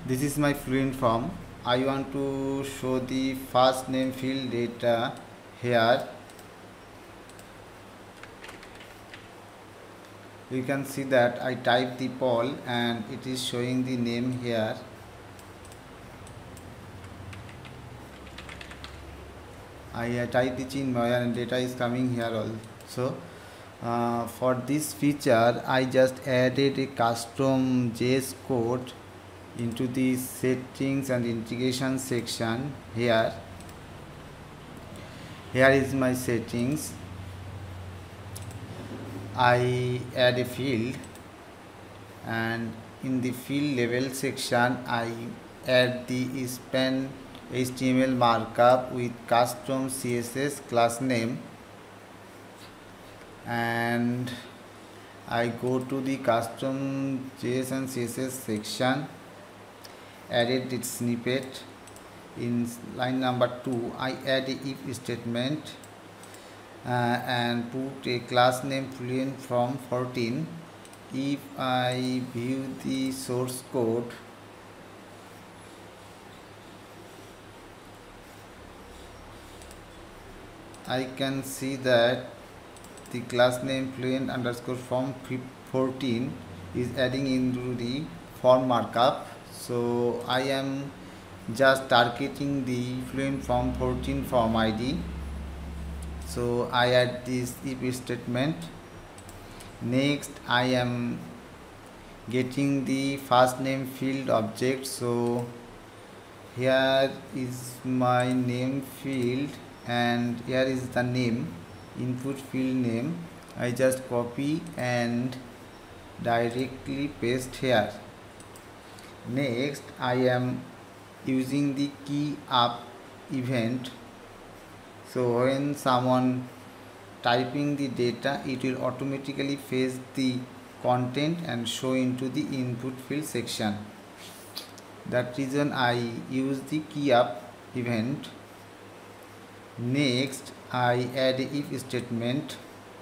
This is my fluent form. I want to show the first name field data here. You can see that I type the Paul and it is showing the name here. I type the Chinmay and data is coming here also. For this feature I just added a custom JS code into the settings and integration section. Here is my settings. I add a field, and in the field level section I add the span HTML markup with custom CSS class name, and I go to the custom JS and CSS section, added its snippet. In line number 2 I add a if statement and put a class name fluent from 14. If I view the source code, I can see that the class name fluent underscore from 14 is adding into the form markup. So I am just targeting the fluent from 14 form ID. So I add this if statement. Next I am getting the first name field object. So here is my name field and here is the name, input field name. I just copy and directly paste here. Next I am using the key up event. So when someone typing the data, it will automatically fetch the content and show into the input field section. That reason I use the key up event. Next I add a if statement.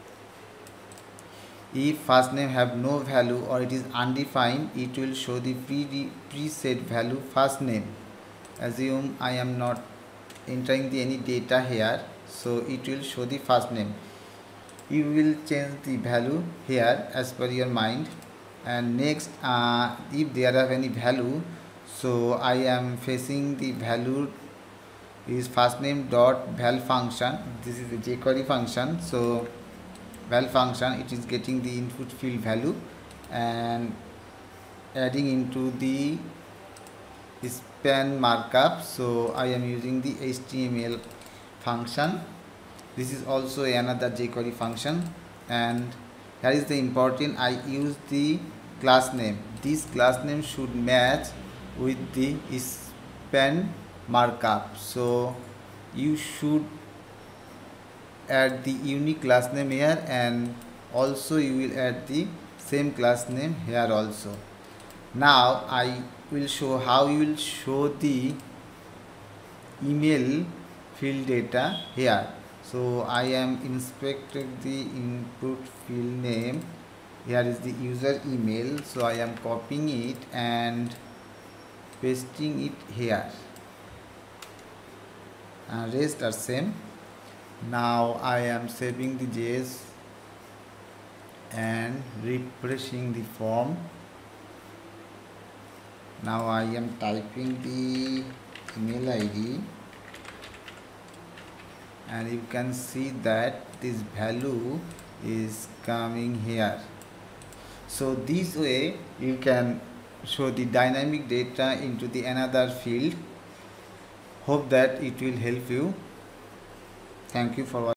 If first name have no value or it is undefined, it will show the preset value first name. Assume I am not entering any data here, so it will show the first name. You will change the value here as per your mind. And next if there are any value, so I am facing the value is first name dot val function. This is the jQuery function. So val function, it is getting the input field value and adding into the span markup. So I am using the HTML function. This is also another jQuery function, and here is the important, I use the class name. This class name should match with the span markup. So you should add the unique class name here, and also you will add the same class name here also. Now I will show how you will show the email field data here. So I am inspected the input field name. Here is the user email. So I am copying it and pasting it here. And rest are same. Now I am saving the JS and refreshing the form. Now I am typing the email ID, and you can see that this value is coming here. So this way you can show the dynamic data into the another field. Hope that it will help you. Thank you for watching.